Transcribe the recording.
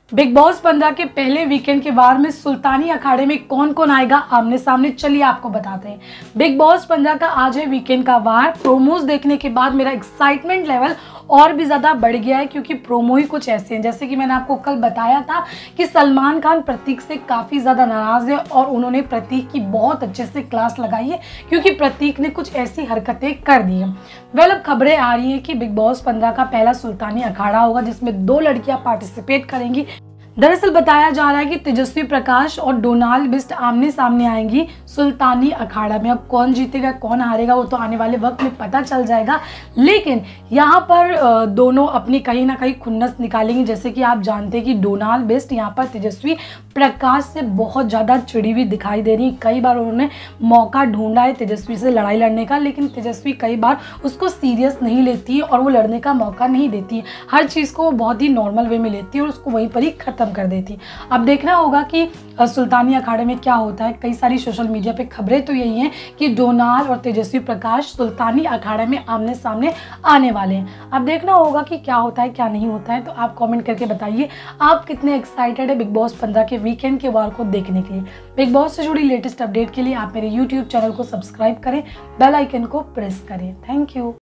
Big boss 15 के पहले weekend के वार में सुल्तानी अखाड़े में कौन कौन आएगा आमने सामने, चलिए आपको बताते हैं। बिग बॉस 15 का आज है वीकेंड का वार। प्रोमोज देखने के बाद मेरा एक्साइटमेंट लेवल और भी ज़्यादा बढ़ गया है, क्योंकि प्रोमो ही कुछ ऐसे हैं। जैसे कि मैंने आपको कल बताया था कि सलमान खान प्रतीक से काफ़ी ज़्यादा नाराज़ है और उन्होंने प्रतीक की बहुत अच्छे से क्लास लगाई है, क्योंकि प्रतीक ने कुछ ऐसी हरकतें कर दी हैं। अब खबरें आ रही हैं कि बिग बॉस 15 का पहला सुल्तानी अखाड़ा होगा, जिसमें 2 लड़कियां पार्टिसिपेट करेंगी। दरअसल बताया जा रहा है कि तेजस्वी प्रकाश और डोनाल्ड बिस्ट आमने सामने आएंगी सुल्तानी अखाड़ा में। अब कौन जीतेगा कौन हारेगा वो तो आने वाले वक्त में पता चल जाएगा, लेकिन यहाँ पर दोनों अपनी कहीं ना कहीं खुन्नस निकालेंगे। जैसे कि आप जानते हैं कि डोनाल्ड बिस्ट यहाँ पर तेजस्वी प्रकाश से बहुत ज़्यादा चिड़ी हुई दिखाई दे रही है। कई बार उन्होंने मौका ढूंढा है तेजस्वी से लड़ाई लड़ने का, लेकिन तेजस्वी कई बार उसको सीरियस नहीं लेती है और वो लड़ने का मौका नहीं देती है। हर चीज़ को वो बहुत ही नॉर्मल वे में लेती है और उसको वहीं पर ही ख़त्म कर देती। अब देखना होगा कि सुल्तानी अखाड़े में क्या होता है। कई सारी सोशल मीडिया पे खबरें तो यही हैं कि डोनाल्ड और तेजस्वी प्रकाश सुल्तानी अखाड़े में आमने सामने आने वाले हैं। अब देखना होगा कि क्या होता है क्या नहीं होता है। तो आप कमेंट करके बताइए आप कितने एक्साइटेड है बिग बॉस 15 के वीकेंड के वार को देखने के लिए। बिग बॉस से जुड़ी लेटेस्ट अपडेट के लिए आप मेरे यूट्यूब चैनल को सब्सक्राइब करें, बेल आइकन को प्रेस करें। Thank you.